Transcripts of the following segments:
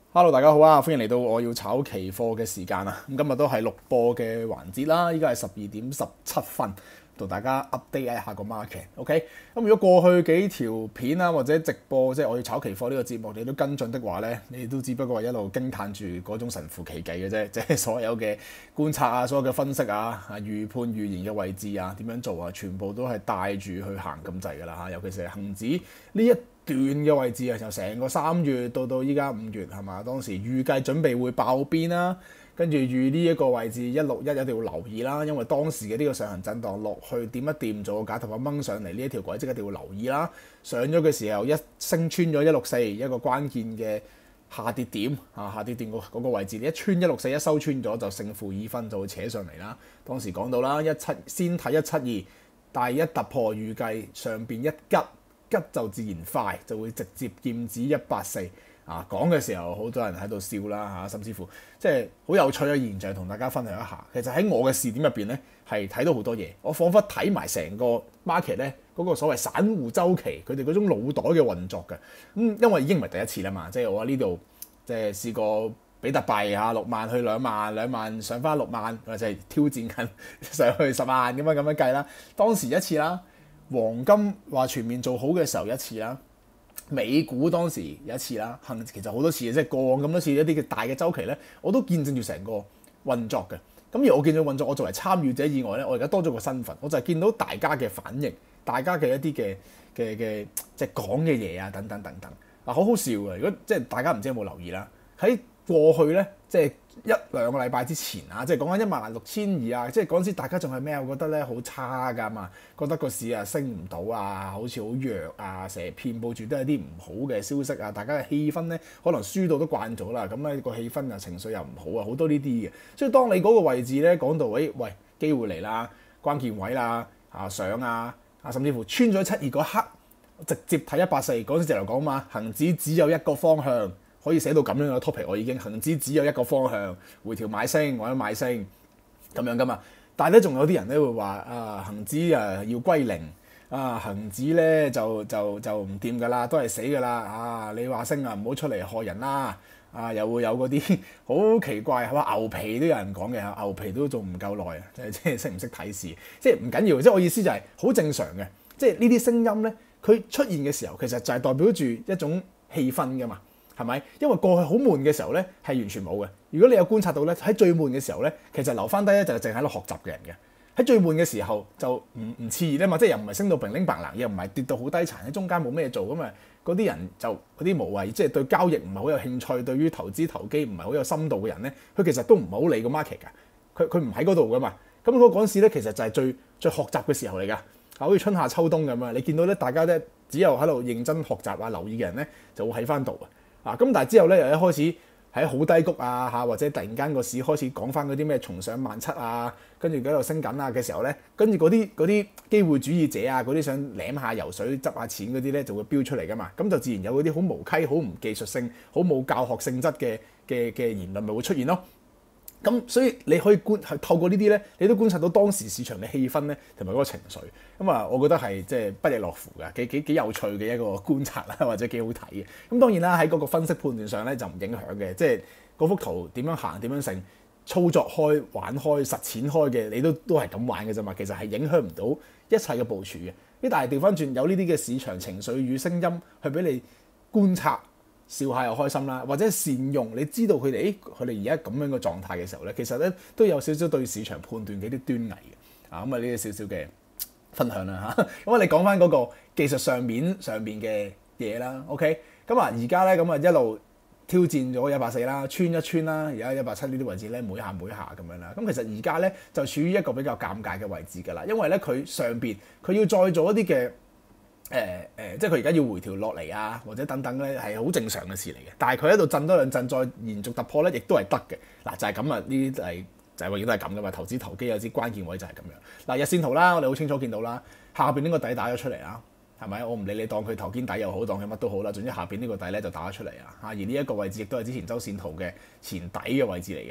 Hello，大家好啊！歡迎嚟到我要炒期貨嘅時間啊！咁今日都係錄播嘅環節啦，依家係12點17分，同大家 update 一下個 market。OK，咁如果過去幾條片啊或者直播，即係我要炒期貨呢個節目，你都跟進的話呢，你都只不過係一路驚歎住嗰種神乎其技嘅啫，即係所有嘅觀察啊、所有嘅分析啊、預判預言嘅位置啊、點樣做啊，全部都係帶住去行咁滯㗎啦嚇！尤其是係恆指呢一段嘅位置啊，由成個3月到依家5月係嘛？當時預計準備會爆邊啦，跟住預呢一個位置161一定要留意啦，因為當時嘅呢個上行震盪落去點一掂做個假頭髮掹上嚟呢一條軌跡一定要留意啦。上咗嘅時候一升穿咗164一個關鍵嘅下跌點啊，下跌點嗰個位置，你一穿164一收穿咗就勝負已分，就會扯上嚟啦。當時講到啦，先睇172，但係一突破預計上邊一吉就自然快，就會直接劍指184啊！講嘅時候，好多人喺度笑啦嚇，甚至乎即係好有趣嘅現象，同大家分享一下。其實喺我嘅視點入邊咧，係睇到好多嘢。我彷彿睇埋成個 market 咧，嗰個所謂散戶周期，佢哋嗰種腦袋嘅運作嘅。因為已經唔係第一次啦嘛，即係我喺呢度即係試過比特幣嚇6萬去2萬，2萬上翻6萬，或者係挑戰緊上去10萬咁樣計啦。當時一次啦。黃金話全面做好嘅時候一次啦，美股當時有一次啦，其實好多次嘅，即係過往咁多次一啲嘅大嘅週期咧，我都見證住成個運作嘅。咁而我見到運作，我作為參與者以外咧，我而家多咗個身份，我就係見到大家嘅反應，大家嘅一啲嘅即係講嘅嘢啊，等等等等。好好笑嘅，如果即係大家唔知有冇留意啦，喺過去咧，即係1-2個禮拜之前啊，即係講緊16200啊，即係嗰陣時大家仲係咩？我覺得咧好差㗎嘛，覺得個市啊升唔到啊，好似好弱啊，成日遍佈住都係啲唔好嘅消息啊，大家嘅氣氛咧可能輸到都慣咗啦，咁咧個氣氛啊情緒又唔好啊，好多呢啲嘅。所以當你嗰個位置咧講到喂機會嚟啦，關鍵位啦上啊甚至乎穿咗72嗰刻，直接睇184嗰陣時就嚟講嘛，恆指只有一個方向。可以寫到咁樣嘅 topic， 我已經恆指只有一個方向，回調買升或者買升咁樣噶嘛。但係咧，仲有啲人咧會話啊，恆指啊要歸零啊，恆指咧就唔掂噶啦，都係死噶啦啊！你話升啊，唔好出嚟害人啦啊！又會有嗰啲好奇怪係嘛，牛皮都有人講嘅，牛皮都仲唔夠耐啊！即係識唔識睇市，即係唔緊要，即係我意思就係好正常嘅，即係呢啲聲音咧，佢出現嘅時候，其實就係代表住一種氣氛噶嘛。係咪？因為過去好悶嘅時候咧，係完全冇嘅。如果你有觀察到咧，喺最悶嘅時候咧，其實留翻低咧就係淨喺度學習嘅人嘅。喺最悶嘅時候就唔熾熱啊嘛，即係又唔係升到平拎白冷，又唔係跌到好低殘，喺中間冇咩做咁啊。嗰啲人就嗰啲無謂，即係對交易唔係好有興趣，對於投資投機唔係好有深度嘅人咧，佢其實都唔係好理個 market 㗎。佢唔喺嗰度㗎嘛。咁嗰陣時咧，其實就係最學習嘅時候嚟㗎。好似春夏秋冬咁啊，你見到咧大家咧只有喺度認真學習啊、留意嘅人咧，就會喺翻度啊。咁但係之後咧，又一開始喺好低谷啊或者突然間個市開始講翻嗰啲咩重上17,000啊，跟住喺度升緊啊嘅時候咧，跟住嗰啲機會主義者啊，嗰啲想舐下游水執下錢嗰啲咧，就會飆出嚟噶嘛，咁就自然有嗰啲好無稽、好唔技術性、好冇教學性質嘅言論咪會出現咯。咁所以你可以透過呢啲咧，你都觀察到當時市場嘅氣氛咧，同埋嗰個情緒。咁啊，我覺得係即係不亦樂乎㗎，幾有趣嘅一個觀察啦，或者幾好睇嘅。咁當然啦，喺嗰個分析判斷上咧就唔影響嘅，即係嗰幅圖點樣行點樣成，操作開玩開實踐開嘅，你都係咁玩嘅啫嘛。其實係影響唔到一切嘅部署嘅。但係調翻轉有呢啲嘅市場情緒與聲音去俾你觀察。笑下又開心啦，或者善用，你知道佢哋而家咁樣嘅狀態嘅時候咧，其實咧都有少少對市場判斷嘅啲端倪嘅。咁啊呢啲少少嘅分享啦嚇。咁我哋講翻嗰個技術上面嘅嘢啦。OK，咁啊而家咧咁啊一路挑戰咗184啦，穿一穿啦，而家187呢啲位置咧每下咁樣啦。咁其實而家咧就處於一個比較尷尬嘅位置㗎啦，因為咧佢上邊佢要再做一啲嘅。即係佢而家要回調落嚟啊，或者等等咧，係好正常嘅事嚟嘅。但係佢喺度震多兩震，再延續突破咧，亦都係得嘅。嗱，就係咁啊，呢啲係就係永遠都係咁噶嘛。投資投機有啲關鍵位就係咁樣。嗱，日線圖啦，我哋好清楚見到啦，下邊呢個底打咗出嚟啦，係咪？我唔理你當佢頭肩底又好，當佢乜都好啦，總之下邊呢個底咧就打咗出嚟啊。而呢一個位置亦都係之前周線圖嘅前底嘅位置嚟嘅。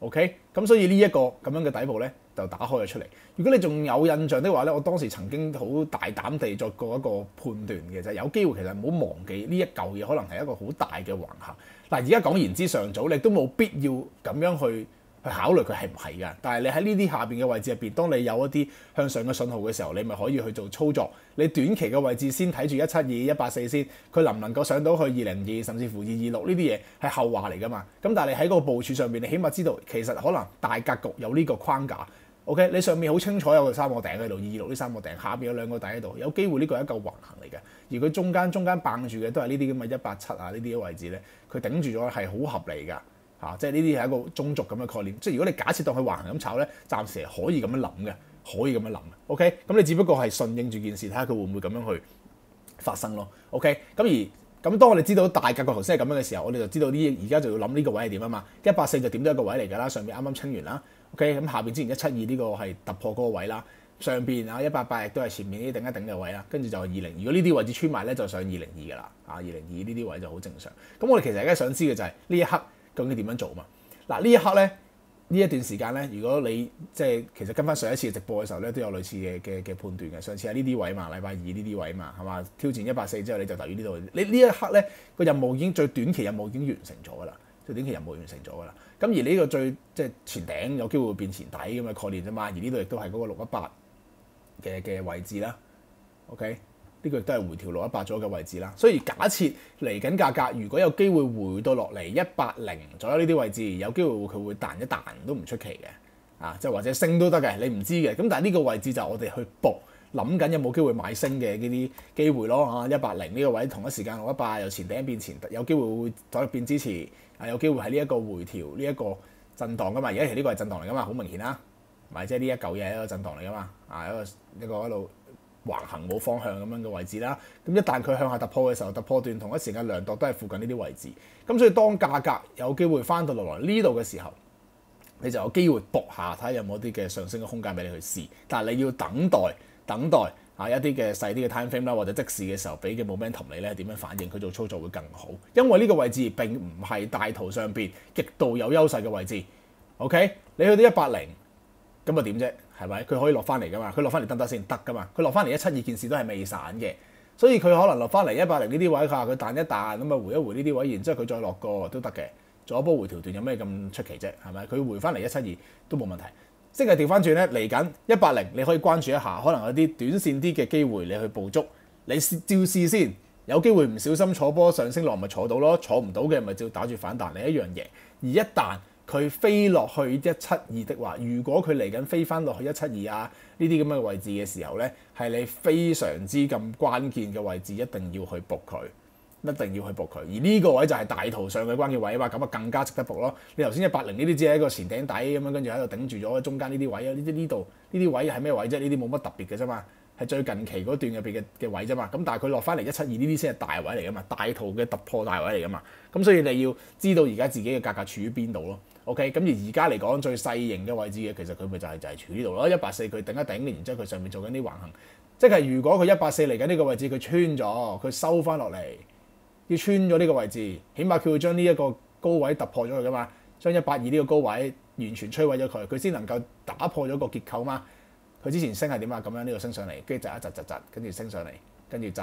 OK， 咁所以呢一個咁樣嘅底部咧就打開咗出嚟。如果你仲有印象的話咧，我當時曾經好大膽地作過一個判斷嘅，就係有機會其實唔好忘記呢一嚿嘢可能係一個好大嘅橫行。嗱，而家講言之尚早，你都冇必要咁樣去考慮佢係唔係㗎。但係你喺呢啲下邊嘅位置入邊，當你有一啲向上嘅信號嘅時候，你咪可以去做操作。你短期嘅位置先睇住172、184先，佢能唔能夠上到去202甚至乎226呢啲嘢係後話嚟㗎嘛。咁但係你喺嗰個部署上面，你起碼知道其實可能大格局有呢個框架。OK， 你上面好清楚有個三個頂喺度，226呢三個頂，下邊有兩個底喺度，有機會呢個係一個橫行嚟嘅。而佢中間綁住嘅都係呢啲咁嘅187啊呢啲位置咧，佢頂住咗係好合理㗎。即係呢啲係一個中軸咁嘅概念。即係如果你假設當佢橫行咁炒咧，暫時係可以咁樣諗嘅，可以咁樣諗嘅。OK， 咁你只不過係順應住件事，睇下佢會唔會咁樣去發生咯。OK， 咁當我哋知道大格局頭先係咁樣嘅時候，我哋就知道而家就要諗呢個位係點啊嘛。184就點咗一個位嚟㗎啦，上面啱啱清完啦。OK， 咁下邊之前172呢個係突破嗰個位啦，上邊啊188亦都係前面呢啲頂一頂嘅位啦，跟住就係20。如果呢啲位置穿埋咧，就上202㗎啦。202呢啲位就好正常。咁我哋其實而家想知嘅就係呢一刻究竟點樣做嘛？嗱，呢一刻咧，呢一段時間咧，如果你即係其實跟翻上一次嘅直播嘅時候咧，都有類似嘅判斷嘅。上次喺呢啲位嘛，禮拜二呢啲位嘛，係嘛？挑戰184之後你就留於呢度。你呢一刻咧個任務已經最短期任務已經完成咗㗎啦，最短期任務完成咗㗎啦。咁而呢個最即係前頂有機會變前底咁嘅概念啫嘛。而呢度亦都係嗰個618嘅位置啦。OK。呢個亦都係回調618咗嘅位置啦，所以假設嚟緊價格如果有機會回到落嚟180左右呢啲位置，有機會佢會彈一彈都唔出奇嘅，即係或者升都得嘅，你唔知嘅。咁但係呢個位置就我哋去搏，諗緊有冇機會買升嘅呢啲機會咯嚇。180呢個位同一時間618由前頂變前，有機會會再變支持，有機會喺呢一個回調呢一個震盪噶嘛。而家其實呢個係震盪嚟噶嘛，好明顯啦，咪即係呢一嚿嘢係一個震盪嚟噶嘛，一個喺度橫行冇方向咁樣嘅位置啦，咁一旦佢向下突破嘅時候，突破段同一時間量度都係附近呢啲位置，咁所以當價格有機會翻到落來呢度嘅時候，你就有機會搏下睇下有冇啲嘅上升嘅空間俾你去試，但係你要等待一啲嘅細啲嘅 time frame 啦，或者即時嘅時候俾嘅 momentum 你咧點樣反應，佢做操作會更好，因為呢個位置並唔係大圖上邊極度有優勢嘅位置。OK， 你去到180咁啊點啫？係咪？佢可以落翻嚟噶嘛？佢落翻嚟得唔得先？得噶嘛？佢落翻嚟172件事都係未散嘅，所以佢可能落翻嚟180呢啲位，佢彈一彈咁啊，回一回呢啲位，然之後佢再落個都得嘅，做一波回調段有咩咁出奇啫？係咪？佢回翻嚟172都冇問題。即係調翻轉咧，嚟緊180你可以關注一下，可能有啲短線啲嘅機會你去捕捉，你照試先，有機會唔小心坐波上升落咪坐到咯，坐唔到嘅咪照打住反彈，你一樣贏。而一旦佢飛落去172的話，如果佢嚟緊飛翻落去172啊呢啲咁嘅位置嘅時候咧，係你非常之咁關鍵嘅位置，一定要去搏佢，一定要去搏佢。而呢個位就係大圖上嘅關鍵位啊嘛，咁啊更加值得搏咯。你頭先180呢啲只係一個前頂底咁樣，跟住喺度頂住咗中間呢啲位啊，呢度呢啲位係咩位啫？呢啲冇乜特別嘅啫嘛，係最近期嗰段入邊嘅位啫嘛。咁但係佢落翻嚟172呢啲先係大位嚟噶嘛，大圖嘅突破大位嚟噶嘛。咁所以你要知道而家自己嘅價格處於邊度咯。OK， 咁而家嚟講最細型嘅位置嘅，其實佢咪就係處呢度咯。184佢頂一頂，然之後佢上面做緊啲橫行，即係如果佢184嚟緊呢個位置佢穿咗，佢收翻落嚟，要穿咗呢個位置，起碼佢會將呢一個高位突破咗佢噶嘛，將182呢個高位完全摧毀咗佢，佢先能夠打破咗個結構嘛。佢之前升係點啊？咁樣呢度升上嚟，跟住窒一窒，跟住升上嚟，跟住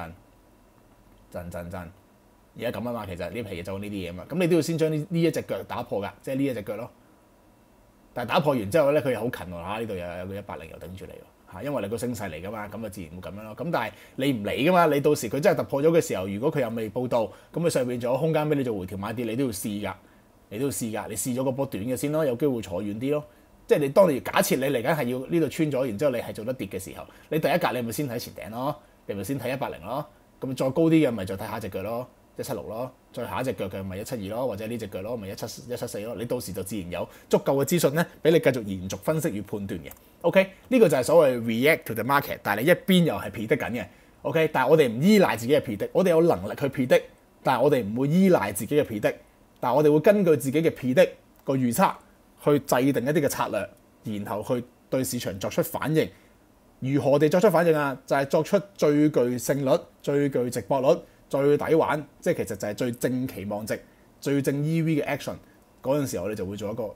震。而家咁啊嘛，其實呢皮嘢做呢啲嘢嘛，咁你都要先將呢一隻腳打破㗎，即係呢一隻腳咯。但係打破完之後咧，佢又好近喎嚇，呢度又有個180又頂住你喎嚇，因為你個升勢嚟㗎嘛，咁啊自然會咁樣咯。咁但係你唔理㗎嘛，你到時佢真係突破咗嘅時候，如果佢又未報到，咁佢上面仲有空間俾你做回調買跌，你都要試㗎，你試咗個波短嘅先咯，有機會坐遠啲咯。即係你當你假設你嚟緊係要呢度穿咗，然之後你係做得跌嘅時候，你第一格你咪先睇前頂咯，你咪先睇180咯，咁再高啲嘅咪再睇下隻腳咯。176咯，再下一隻腳嘅咪172咯，或者呢隻腳咯咪174咯，你到時就自然有足夠嘅資訊咧，俾你繼續延續分析與判斷嘅。OK， 呢個就係所謂 react to the market， 但係你一邊又係 predict 緊嘅。OK， 但係我哋唔依賴自己嘅 predict， 我哋有能力去 predict， 但係我哋唔會依賴自己嘅 predict， 但係我哋會根據自己嘅 predict 個預測去制定一啲嘅策略，然後去對市場作出反應。如何地作出反應啊？就係作出最具勝率、最具值博率、最抵玩，即係其實就係最正期望值、最正 EV 嘅 action 嗰陣時候，我哋就會做一個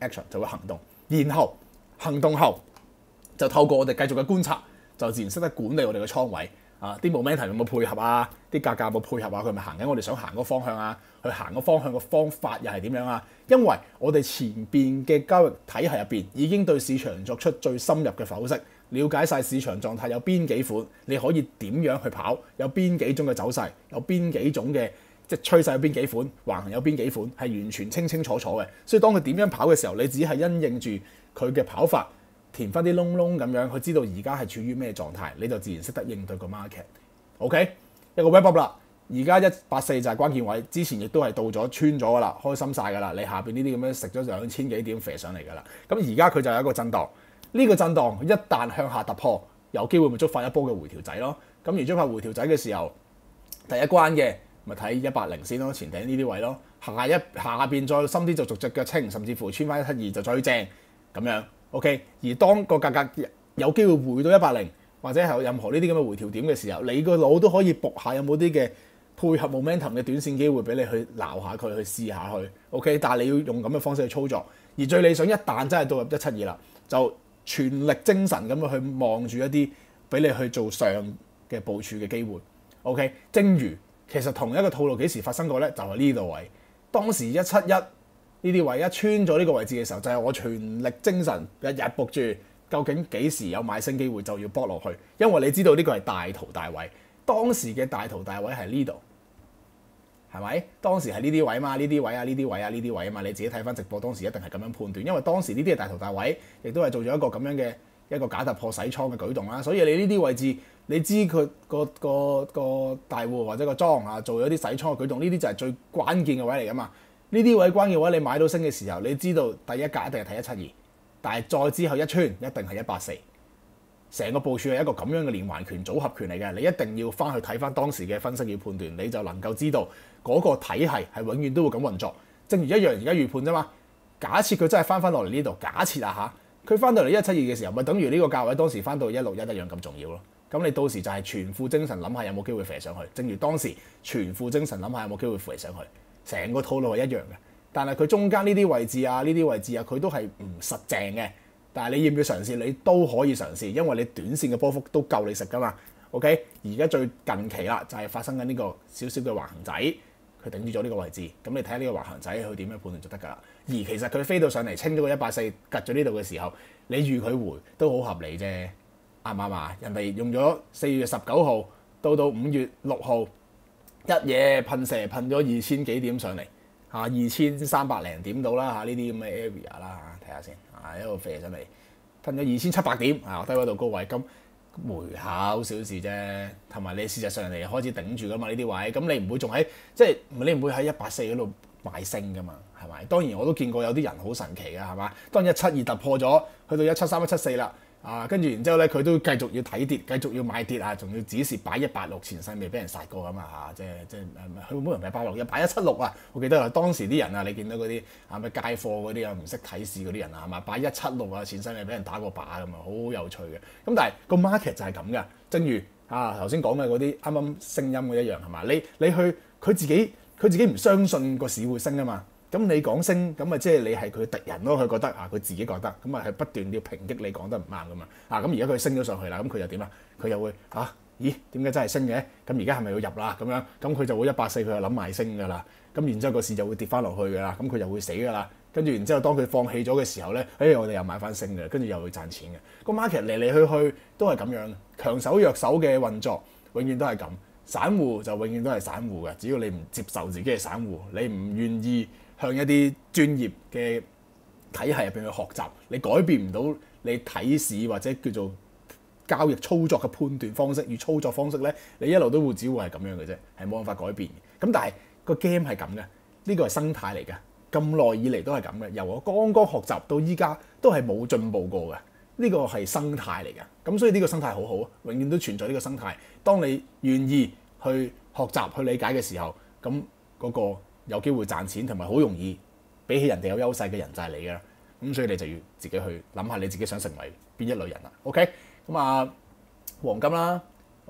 action 就會行動，然後行動後就透過我哋繼續嘅觀察，就自然識得管理我哋嘅倉位啊，啲 momentum 有冇配合啊，啲價格有冇配合啊，佢咪行緊我哋想行嗰個方向啊，去行個方向嘅方法又係點樣啊？因為我哋前邊嘅交易體系入邊已經對市場作出最深入嘅剖析，了解晒市場狀態有邊幾款，你可以點樣去跑，有邊幾種嘅走勢，有邊幾種嘅即係趨勢有邊幾款，橫行有邊幾款，係完全清清楚楚嘅。所以當佢點樣跑嘅時候，你只係因應住佢嘅跑法，填翻啲窿窿咁樣，佢知道而家係處於咩狀態，你就自然識得應對個 market。OK， 一個 wrap up 啦。而家184就係關鍵位，之前亦都係到咗穿咗噶啦，開心晒噶啦。你下邊呢啲咁樣食咗2000幾點飛上嚟噶啦。咁而家佢就有一個震盪，呢個震盪一旦向下突破，有機會咪觸發一波嘅回調仔咯。咁而觸發回調仔嘅時候，第一關嘅咪睇180先咯，前頂呢啲位咯。下邊再深啲就逐隻腳清，甚至乎穿翻172就最正咁樣。OK， 而當個價格有機會回到180，或者係有任何呢啲咁嘅回調點嘅時候，你個腦都可以搏下有冇啲嘅配合 momentum 嘅短線機會俾你去撈下佢，去試下去。OK， 但係你要用咁嘅方式去操作。而最理想一旦真係到入172啦，就全力精神咁去望住一啲俾你去做上嘅部署嘅機會。OK， 正如其實同一個套路幾時發生過呢？就係呢度位，當時171呢啲位一穿咗呢個位置嘅時候，就係我全力精神日日搏住，究竟幾時有買升機會就要搏落去，因為你知道呢個係大圖大位，當時嘅大圖大位係呢度，係咪？當時係呢啲位嘛，呢啲位啊，呢啲位啊，呢啲位啊嘛，你自己睇翻直播，當時一定係咁樣判斷，因為當時呢啲係大圖大位，亦都係做咗一個咁樣嘅一個假突破洗倉嘅舉動啦，所以你呢啲位置，你知佢個大戶或者個莊啊做咗啲洗倉嘅舉動，呢啲就係最關鍵嘅位嚟噶嘛。呢啲位關鍵位你買到升嘅時候，你知道第一格一定係睇172，但係再之後一穿一定係184，成個部署係一個咁樣嘅連環拳組合拳嚟嘅，你一定要翻去睇翻當時嘅分析與判斷，你就能夠知道嗰個體系係永遠都會咁運作。正如一樣而家預判啫嘛，假設佢真係翻落嚟呢度，假設啊嚇，佢翻到嚟172嘅時候，咪等於呢個價位當時翻到161一樣咁重要咯。咁你到時就係全副精神諗下有冇機會飛上去，正如當時全副精神諗下有冇機會飛上去。成個套路係一樣嘅，但係佢中間呢啲位置啊、呢啲位置啊，佢都係唔實淨嘅。但係你要唔要嘗試？你都可以嘗試，因為你短線嘅波幅都夠你食噶嘛。OK， 而家最近期啦，就係發生緊呢個少少嘅橫行仔，佢頂住咗呢個位置。咁你睇下呢個橫行仔佢點樣判斷就得㗎啦。而其實佢飛到上嚟清咗個184，趌咗呢度嘅時候，你預佢回都好合理啫，啱唔啱啊？人哋用咗4月19號到5月6號。一夜噴射噴咗2000幾點上嚟嚇，2300零點到啦嚇，呢啲咁嘅 area 啦嚇，睇下先啊，一路飛上嚟噴咗2700點啊，低位到高位，咁回考小事啫，同埋你事實上人哋開始頂住噶嘛呢啲位，咁你唔會仲喺即係你唔會喺184嗰度買升噶嘛，係咪？當然我都見過有啲人好神奇嘅係嘛，當172突破咗，去到173、174啦。跟住然之後咧，佢都繼續要睇跌，繼續要買跌啊，仲要指示擺186，前世未俾人殺過咁啊嚇，即係佢冇人擺186，擺176啊！我記得啊，當時啲人啊，你見到嗰啲咩街貨嗰啲啊，唔識睇市嗰啲人啊，係嘛，擺176啊，前世未俾人打過靶咁啊，好有趣嘅。咁但係個 market 就係咁嘅，正如頭先講嘅嗰啲啱啱聲音嘅一樣係嘛，你去佢自己唔相信個市會升啊嘛。咁你講升，咁咪即係你係佢敵人咯？佢覺得佢自己覺得，咁咪係不斷要抨擊你講得唔啱噶嘛？咁而家佢升咗上去啦，咁佢又點啊？佢又會咦？點解真係升嘅？咁而家係咪要入啦？咁樣，咁佢就會184，佢就諗埋升噶啦。咁然之後個市就會跌翻落去噶啦，咁佢就會死噶啦。跟住然之後，當佢放棄咗嘅時候咧，我哋又買翻升嘅，跟住又會賺錢嘅。個 market 嚟嚟去去都係咁樣，強手弱手嘅運作，永遠都係咁。散戶就永遠都係散戶嘅，只要你唔接受自己係散戶，你唔願意向一啲專業嘅體系入邊去學習，你改變唔到你睇市或者叫做交易操作嘅判斷方式與操作方式咧，你一路都會只會係咁樣嘅啫，係冇辦法改變嘅。咁但係個 game 係咁嘅，呢個係生態嚟嘅，咁耐以嚟都係咁嘅，由我剛剛學習到依家都係冇進步過嘅，呢個係生態嚟嘅。咁所以呢個生態好好啊，永遠都存在呢個生態。當你願意去學習去理解嘅時候，咁嗰個有機會賺錢同埋好容易比起人哋有優勢嘅人就係你㗎啦。咁所以你就要自己去諗下你自己想成為邊一類人啦。OK， 咁黃金啦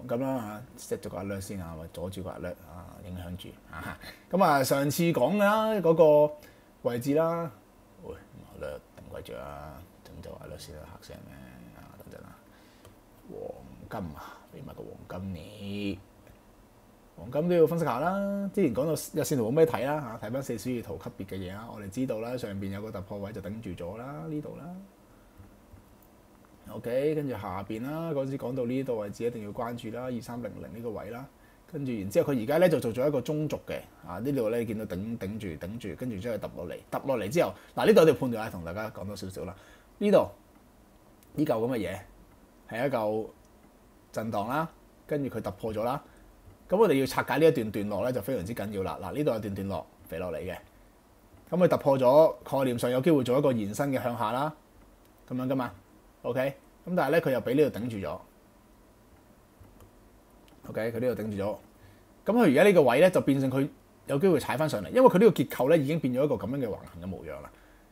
，set 咗個 alert 先啊，阻住個 alert 影響住咁上次講嘅啦嗰個位置啦，喂 alert。 貴住啦，整就係律師啦，嚇死人咩？等陣啊，黃金啊，俾埋個黃金你。黃金都要分析下啦。之前講到日線圖冇咩睇啦嚇，睇翻4小時圖級別嘅嘢啦。我哋知道啦，上邊有個突破位就頂住咗啦，呢度啦。OK， 跟住下邊啦，嗰陣時講到呢度位置一定要關注啦，2300呢個位啦。跟住然之後佢而家咧就做咗一個中軸嘅呢度咧見到頂住，跟住將佢揼落嚟之後，呢度有條判斷同大家講多少少啦。呢度呢嚿咁嘅嘢係一嚿震盪啦，跟住佢突破咗啦。咁我哋要拆解呢一段落咧就非常之緊要啦。呢度有段落肥落嚟嘅，咁佢突破咗，概念上有機會做一個延伸嘅向下啦，咁樣噶嘛。OK， 咁但係咧佢又俾呢度頂住咗。OK， 佢呢度頂住咗。咁佢而家呢個位咧就變成佢有機會踩翻上嚟，因為佢呢個結構咧已經變咗一個咁樣嘅橫行嘅模樣啦。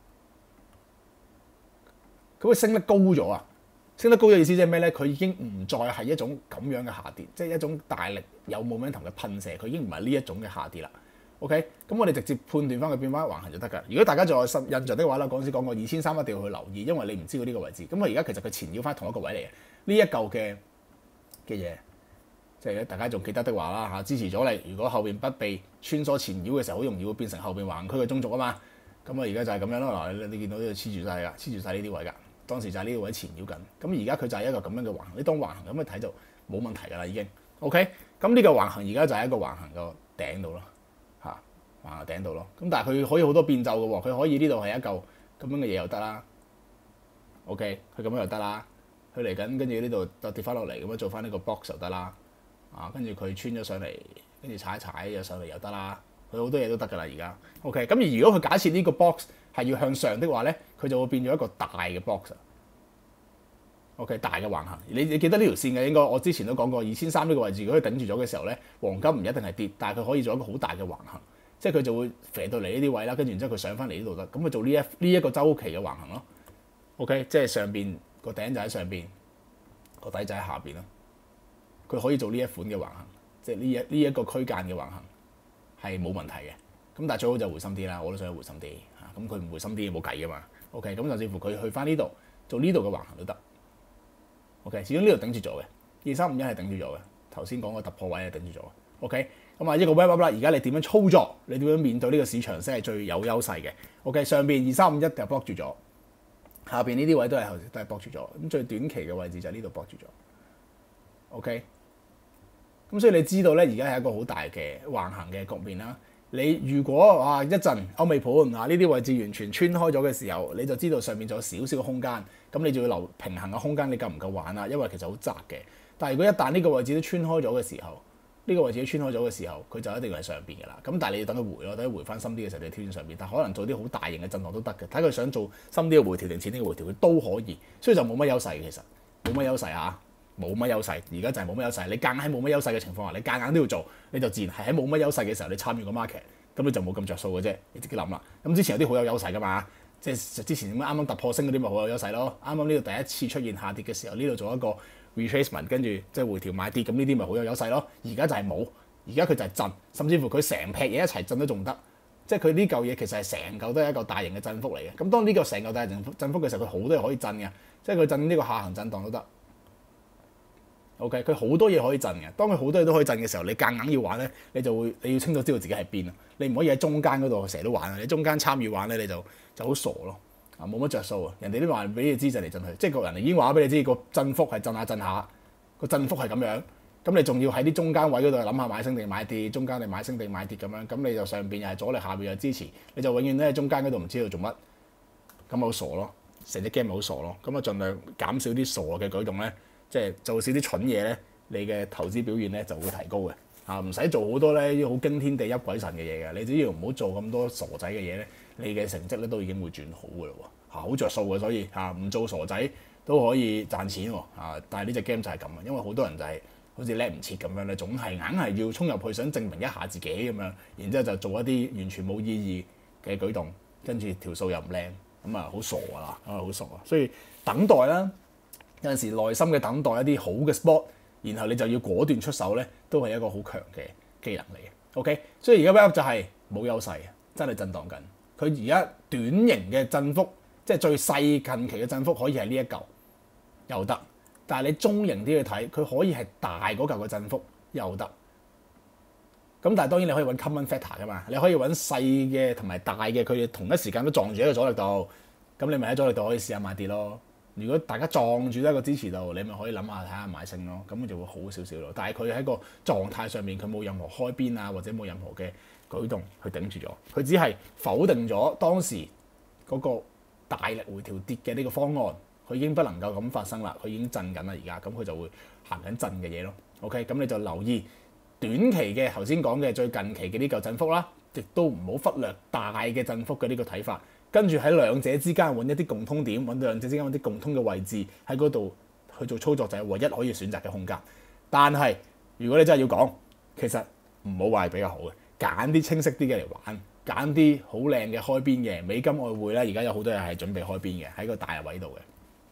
咁佢升得高咗啊！升得高嘅意思即係咩咧？佢已經唔再係一種咁樣嘅下跌，即係一種大力有 momentum嘅噴射，佢已經唔係呢一種嘅下跌啦。OK， 咁我哋直接判斷翻佢變翻橫行就得㗎。如果大家仲有印象的話啦，嗰陣時講過2300一定要去留意，因為你唔知道呢個位置。咁佢而家其實佢纏繞翻同一個位嚟嘅，呢一嚿嘅嘢，即係大家仲記得的話啦嚇，支持咗你。如果後邊不被穿梭纏繞嘅時候，好容易會變成後邊橫區嘅中軸啊嘛。咁啊而家就係咁樣咯。嗱，你見到呢度黐住晒㗎，黐住晒呢啲位㗎。當時就係呢個位纏繞緊，咁而家佢就係一個咁樣嘅橫行，你當橫行咁去睇就冇問題㗎啦已經。OK， 咁呢個橫行而家就係一個橫行個頂度咯，橫行頂度咯。咁但係佢可以好多變奏嘅喎，佢可以呢度係一嚿咁樣嘅嘢又得啦。OK， 佢咁樣又得啦，佢嚟緊跟住呢度就跌翻落嚟，咁樣做翻呢個 box 就得啦。跟住佢穿咗上嚟，跟住踩一踩又上嚟又得啦。佢好多嘢都得㗎啦而家。OK， 咁而如果佢假設呢個 box 係要向上的話咧，佢就會變咗一個大嘅 box。OK， 大嘅橫行。你記得呢條線嘅應該，我之前都講過2300呢個位置，如果佢頂住咗嘅時候咧，黃金唔一定係跌，但係佢可以做一個好大嘅橫行，即係佢就會飛到嚟呢啲位啦，跟住然之後佢上翻嚟呢度得，咁佢做呢一個週期嘅橫行咯。OK， 即係上邊個頂就喺上邊，個底就喺下邊咯。佢可以做呢一款嘅橫行，即係呢一個區間嘅橫行係冇問題嘅。咁但係最好就回心啲啦，我都想回心啲嚇。咁佢唔回心啲冇計噶嘛。OK， 咁甚至乎佢去翻呢度做呢度嘅橫行都得。OK， 始終呢度頂住咗嘅，2351係頂住咗嘅。頭先講個突破位係頂住咗。OK， 咁一個 wrap up 啦。而家你點樣操作？你點樣面對呢個市場先係最有優勢嘅。OK， 上邊2351就 block 住咗，下邊呢啲位都係 block 住咗。咁最短期嘅位置就係呢度 block 住咗。OK， 咁所以你知道咧，而家係一個好大嘅橫行嘅局面啦。你如果一陣歐美盤呢啲位置完全穿開咗嘅時候，你就知道上面仲有少少嘅空間，咁你就要留平衡嘅空間，你夠唔夠玩啊？因為其實好窄嘅。但係如果一旦呢個位置都穿開咗嘅時候，呢個位置都穿開咗嘅時候，佢就一定係上邊㗎啦。咁但係你要等佢回咯，等佢回翻深啲嘅時候，你挑戰上邊。但係可能做啲好大型嘅震盪都得嘅，睇佢想做深啲嘅回調定淺啲嘅回調，佢都可以。所以就冇乜優勢嘅，其實冇乜優勢嚇。冇乜優勢，而家就係冇乜優勢。你夾硬喺冇乜優勢嘅情況下，你夾硬都要做，你就自然係喺冇乜優勢嘅時候，你參與個 market， 咁你就冇咁着數嘅啫。你自己諗啦。咁之前有啲好有優勢噶嘛，即係之前啱啱突破升嗰啲咪好有優勢咯。啱啱呢度第一次出現下跌嘅時候，呢度做一個 retracement， 跟住即係回調買跌，咁呢啲咪好有優勢咯。而家就係冇，而家佢就係震，甚至乎佢成劈嘢一齊震都仲得。即係佢呢嚿嘢其實係成嚿都係一個大型嘅振幅嚟嘅。咁當呢個成嚿大型振幅嘅時候，佢好多嘢可以震嘅，即係佢震呢個下行震盪都得。OK， 佢好多嘢可以震嘅。當佢好多嘢都可以震嘅時候，你夾硬要玩咧，你要清楚知道自己喺邊啊！你唔可以喺中間嗰度成日都玩啊！你中間參與玩咧，你就好傻咯啊！冇乜着數啊！人哋都話俾你知震嚟震去，即係個人已經話俾你知個振幅係震下震下，個振幅係咁樣。咁你仲要喺啲中間位嗰度諗下買升定買跌，中間你買升定買跌咁樣，咁你就上邊又係阻力，下邊又係支持，你就永遠咧喺中間嗰度唔知道做乜，咁咪好傻咯！成隻 game 咪好傻咯！咁啊，盡量減少啲傻嘅舉動咧。即係做少啲蠢嘢咧，你嘅投資表現咧就會提高嘅嚇，唔使做好多咧好驚天地泣鬼神嘅嘢嘅。你只要唔好做咁多傻仔嘅嘢咧，你嘅成績咧都已經會轉好嘅咯喎嚇，好着數嘅。所以嚇唔做傻仔都可以賺錢喎嚇。但係呢隻 game 就係咁啊，因為好多人就係好似叻唔切咁樣咧，總係硬係要衝入去想證明一下自己咁樣，然之後就做一啲完全冇意義嘅舉動，跟住條數又唔靚，咁啊好傻㗎啦，好傻啊！所以等待啦。有陣時耐心嘅等待一啲好嘅 spot， 然後你就要果斷出手咧，都係一個好強嘅技能嚟嘅。OK， 所以而家 wrap up 就係冇優勢，真係震盪緊。佢而家短型嘅振幅即係最細近期嘅振幅可以係呢一嚿又得，但係你中型啲去睇，佢可以係大嗰嚿嘅振幅又得。咁但係當然你可以揾 common factor 噶嘛，你可以揾細嘅同埋大嘅，佢哋同一時間都撞住喺個阻力度，咁你咪喺阻力度可以試下買跌咯。如果大家撞住一個支持度，你咪可以諗下睇下買升咯，咁就會好少少咯。但係佢喺個狀態上面，佢冇任何開邊啊，或者冇任何嘅舉動去頂住咗，佢只係否定咗當時嗰個大力回調跌嘅呢個方案，佢已經不能夠咁發生啦，佢已經震緊啦而家，咁佢就會行緊震嘅嘢咯。OK，咁你就留意短期嘅頭先講嘅最近期嘅呢嚿振幅啦，亦都唔好忽略大嘅振幅嘅呢個睇法。跟住喺兩者之間揾一啲共通點，揾到兩者之間揾啲共通嘅位置喺嗰度去做操作，就係唯一可以選擇嘅空間。但係如果你真係要講，其實唔好話係比較好嘅，揀啲清晰啲嘅嚟玩，揀啲好靚嘅開邊嘅美金外匯咧。而家有好多人係準備開邊嘅，喺個大位度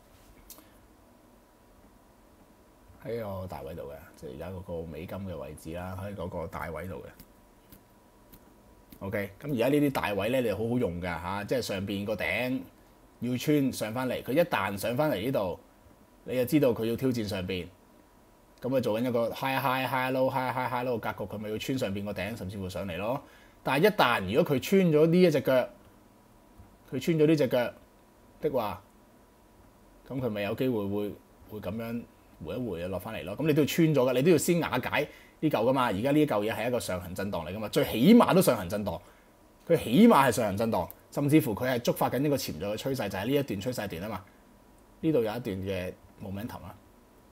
嘅，喺個大位度嘅，即係而家嗰個美金嘅位置啦，喺嗰個大位度嘅。OK， 咁而家呢啲大位咧，你好好用㗎嚇，即係上邊個頂要穿上翻嚟，佢一旦上翻嚟呢度，你就知道佢要挑戰上邊，咁啊做緊一個 high low 格局，佢咪要穿上邊個頂，甚至乎上嚟咯。但係一旦如果佢穿咗呢一隻腳，佢穿咗呢隻腳的話，咁佢咪有機會會咁樣回一回啊落翻嚟咯。咁你都要穿咗㗎，你都要先瓦解呢嚿㗎嘛。而家呢嚿嘢係一個上行震盪嚟㗎嘛，最起碼都上行震盪，佢起碼係上行震盪，甚至乎佢係觸發緊呢個潛在嘅趨勢，就係呢一段趨勢段啊嘛。呢度有一段嘅 momentum 啦，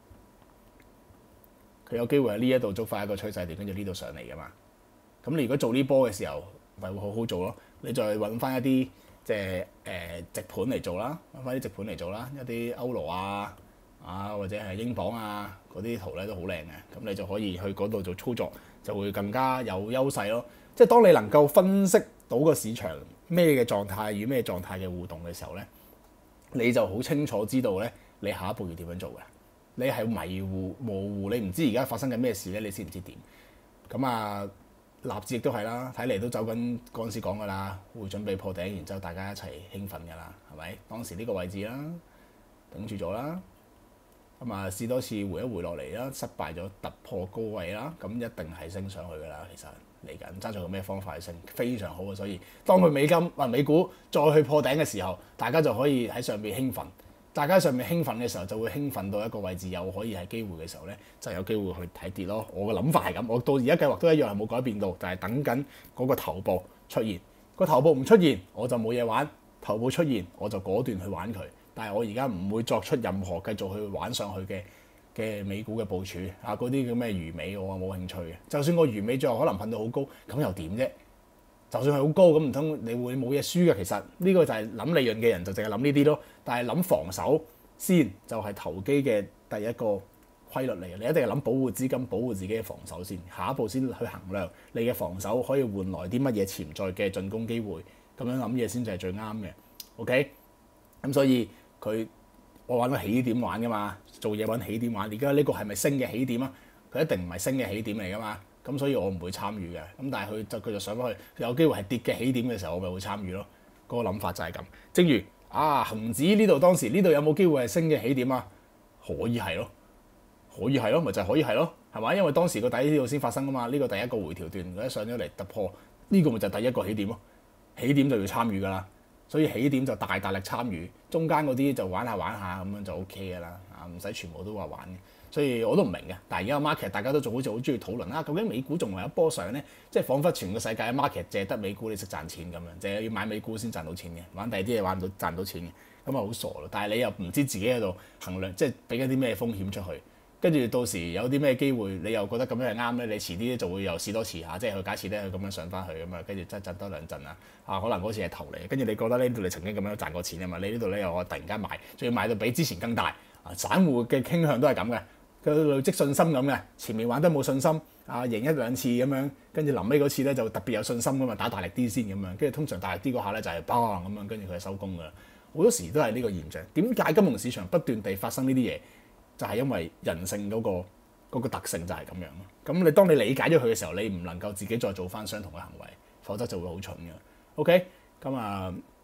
佢有機會喺呢一度觸發一個趨勢段，跟住呢度上嚟㗎嘛。咁你如果做呢波嘅時候，咪會好好做咯。你再揾翻一啲即係直盤嚟做啦，揾翻啲直盤嚟做啦，一啲歐羅啊或者係英鎊啊嗰啲圖咧都好靚嘅，咁你就可以去嗰度做操作，就會更加有優勢咯。即係當你能夠分析到個市場咩嘅狀態與咩狀態嘅互動嘅時候咧，你就好清楚知道咧你下一步要點樣做嘅。你係迷糊模糊，你唔知而家發生緊咩事咧，你先唔知點。咁啊，納指亦都係啦，睇嚟都走緊嗰陣時講噶啦，會準備破頂，然之後大家一齊興奮噶啦，係咪？當時呢個位置啦，頂住咗啦。咁啊，試多次回一回落嚟啦，失敗咗突破高位啦，咁一定係升上去㗎啦。其實嚟緊爭在用咩方法去升，非常好啊。所以當佢美股再去破頂嘅時候，大家就可以喺上邊興奮。大家喺上面興奮嘅時候，就會興奮到一個位置，又可以係機會嘅時候咧，就有機會去睇跌咯。我嘅諗法係咁，我到而家計劃都一樣係冇改變到，就係等緊嗰個頭部出現。個頭部唔出現，我就冇嘢玩；頭部出現，我就果斷去玩佢。但係我而家唔會作出任何繼續去玩上去嘅美股嘅部署啊！嗰啲叫咩魚尾，我冇興趣嘅。就算個魚尾最後可能噴到好高，咁又點啫？就算係好高，咁唔通你會冇嘢輸嘅？其實呢個就係諗利潤嘅人就淨係諗呢啲咯。但係諗防守先就係投機嘅第一個規律嚟嘅。你一定係諗保護資金、保護自己嘅防守先，下一步先去衡量你嘅防守可以換來啲乜嘢潛在嘅進攻機會。咁樣諗嘢先就係最啱嘅。OK，咁所以我玩個起點玩噶嘛，做嘢揾起點玩。而家呢個係咪升嘅起點啊？佢一定唔係升嘅起點嚟噶嘛。咁所以我唔會參與嘅。咁但係佢就上翻去，有機會係跌嘅起點嘅時候，我咪會參與咯。嗰個諗法就係咁。正如恆指呢度當時呢度有冇機會係升嘅起點啊？可以係咯，咪就係可以係咯，係咪？因為當時個底呢度先發生噶嘛。呢個第一個回調段，佢一上咗嚟突破，呢個咪就係第一個起點咯。起點就要參與噶啦。所以起點就大力參與，中間嗰啲就玩下咁樣就 OK 嘅啦，唔使全部都話玩嘅。所以我都唔明嘅。但係而家 market 大家都好似好中意討論啦，究竟美股仲有一波上咧？即係彷彿全個世界嘅 market 淨係得美股你識賺錢咁樣，淨係要買美股先賺到錢嘅，玩第二啲嘢玩唔到賺到錢嘅，咁啊好傻咯。但係你又唔知自己喺度衡量，即係俾緊啲咩風險出去，跟住到時有啲咩機會，你又覺得咁樣係啱咧，你遲啲就會又試多次下，即係佢假設咧佢咁樣上翻去咁啊，跟住真係震多兩陣可能嗰次係頭嚟，跟住你覺得呢度你曾經咁樣賺過錢啊嘛，你呢度咧又我突然間買，仲要買到比之前更大散戶嘅傾向都係咁嘅，佢累積信心咁嘅，前面玩得冇信心贏一兩次咁樣，跟住臨尾嗰次咧就特別有信心噶嘛，打大力啲先咁樣，跟住通常大力啲嗰下咧就係砰咁樣，跟住佢係收工噶啦，好多時都係呢個現象。點解金融市場不斷地發生呢啲嘢？就係因為人性嗰個特性就係咁樣咯。咁當你理解咗佢嘅時候，你唔能夠自己再做翻相同嘅行為，否則就會好蠢嘅。OK，咁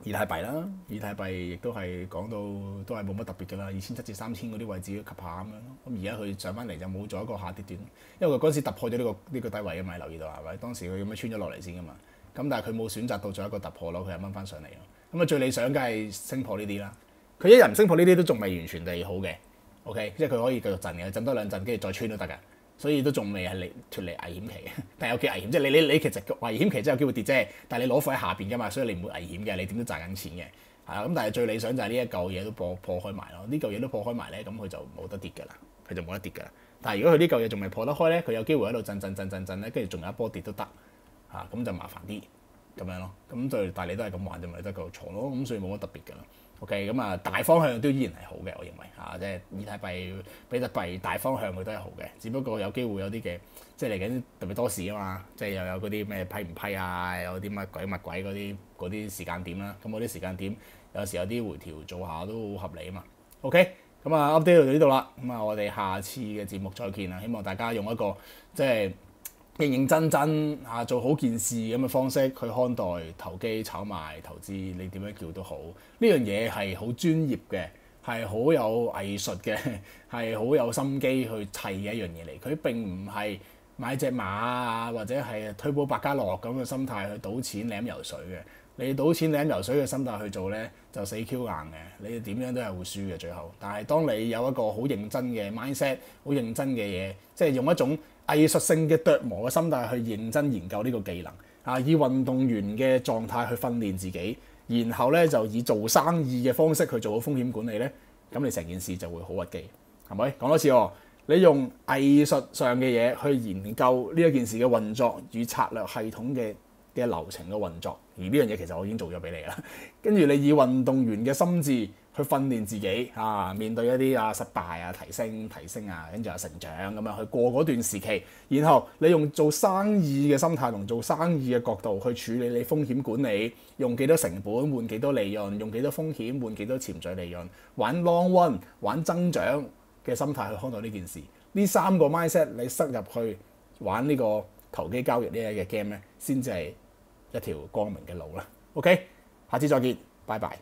以太幣啦，以太幣亦都係講到都係冇乜特別㗎啦，2700至3000嗰啲位置都及下咁樣咯。咁而家佢上翻嚟就冇咗一個下跌段，因為佢嗰陣時突破咗呢個低位啊嘛，留意到係咪？當時佢咁樣穿咗落嚟先㗎嘛。咁但係佢冇選擇到做一個突破咯，佢係掹翻上嚟咯。咁啊最理想梗係升破呢啲啦。佢一日唔升破呢啲都仲未完全地好嘅 ，OK， 即係佢可以繼續震嘅，震多兩陣跟住再穿都得㗎。所以都仲未係脫離危險期嘅，但係有幾危險，即係你其實危險期真係有機會跌啫，但係你攞貨喺下邊㗎嘛，所以你唔會危險嘅，你點都賺緊錢嘅，係啊。咁但係最理想就係呢一嚿嘢都破開埋咯，呢嚿嘢都破開埋咧，咁佢就冇得跌㗎啦，佢就冇得跌㗎啦。但係如果佢呢嚿嘢仲未破得開咧，佢有機會喺度震咧，跟住仲有一波跌都得嚇，咁就麻煩啲咁樣咯。咁但係你都係咁玩啫嘛，你都係繼續坐咯，咁所以冇乜特別㗎啦。OK， 咁啊大方向都依然係好嘅，我認為嚇，即係以太幣、比特幣大方向佢都係好嘅，只不過有機會有啲嘅，即係嚟緊特別多事啊嘛，即係又有嗰啲咩批唔批啊，有啲乜鬼嗰啲時間點啦，咁嗰啲時間點有時有啲回調做下都好合理啊嘛。OK，咁啊 update 到呢度啦，咁啊我哋下次嘅節目再見啦，希望大家用一個即係認認真真嚇做好件事咁嘅方式去看待投機、炒賣、投資，你點樣叫都好，呢樣嘢係好專業嘅，係好有藝術嘅，係好有心機去砌嘅一樣嘢嚟。佢並唔係買隻馬啊，或者係推波百家樂咁嘅心態去賭錢舐游水嘅。你賭錢舐游水嘅心態去做咧，就死 Q 硬嘅，你點樣都係會輸嘅最後。但係當你有一個好認真嘅 mindset， 好認真嘅嘢，即係用一種藝術性嘅琢磨嘅心態去認真研究呢個技能啊，以運動員嘅狀態去訓練自己，然後咧就以做生意嘅方式去做好風險管理咧，咁你成件事就會好屈機，係咪？講多次喎，你用藝術上嘅嘢去研究呢一件事嘅運作與策略系統嘅流程嘅運作，而呢樣嘢其實我已經做咗俾你啦。跟住你以運動員嘅心智去訓練自己啊，面對一啲失敗啊，提升啊，跟住成長咁樣去過嗰段時期，然後你用做生意嘅心態同做生意嘅角度去處理你風險管理，用幾多成本換幾多利潤，用幾多風險換幾多潛在利潤，玩 long run 玩增長嘅心態去看待呢件事。呢三個 mindset 你塞入去玩呢個投機交易呢一個 game 咧，先至係一條光明嘅路啦。OK， 下次再見，拜拜。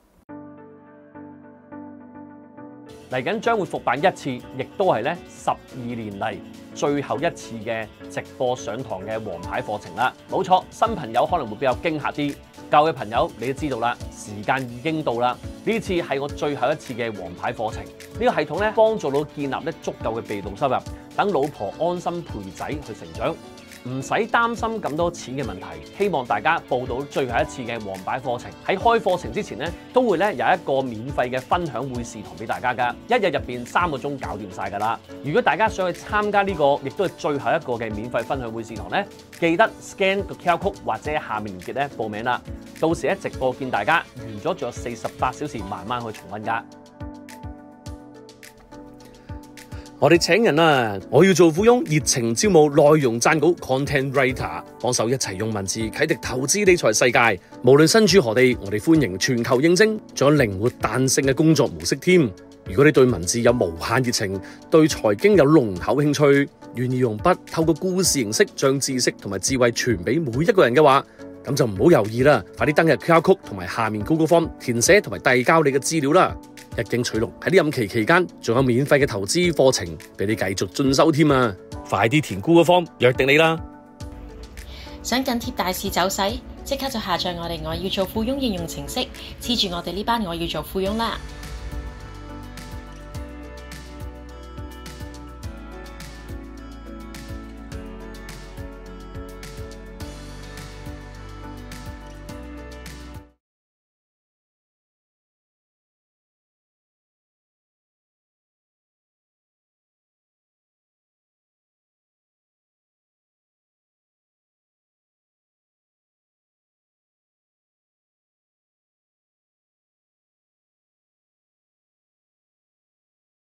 嚟緊將會復辦一次，亦都係咧12年嚟最後一次嘅直播上堂嘅王牌課程啦。冇錯，新朋友可能會比較驚嚇啲，舊嘅朋友你都知道啦，時間已經到啦。呢次係我最後一次嘅王牌課程，呢個系統咧幫助到建立咧足夠嘅被動收入，等老婆安心陪仔去成長。唔使擔心咁多錢嘅問題，希望大家報到最後一次嘅王牌課程。喺開課程之前咧，都會咧有一個免費嘅分享會試堂俾大家㗎，一日入邊3個鐘搞掂晒㗎啦。如果大家想去參加呢個，亦都係最後一個嘅免費分享會試堂咧，記得 scan 個 QR code 或者下面連結咧報名啦。到時咧直播見大家，完咗仲有48小時慢慢去重溫㗎。我哋請人啦！我要做富翁，熱情招募內容撰稿 content writer， 幫手一齊用文字啟迪投資理財世界。無論身處何地，我哋歡迎全球應徵，仲有靈活彈性嘅工作模式添。如果你對文字有無限熱情，對財經有濃厚興趣，願意用筆透過故事形式將知識同埋智慧傳俾每一個人嘅話，咁就唔好猶豫啦！快啲登入 QR Code 同埋下面 Google Form 填寫同埋遞交你嘅資料啦！一經取錄，喺呢任期期間，仲有免費嘅投資課程俾你繼續進修添啊！快啲填 Google Form，約定你啦！ 想緊貼大市走勢，即刻就下載我哋我要做富翁應用程式，黐住我哋呢班我要做富翁啦！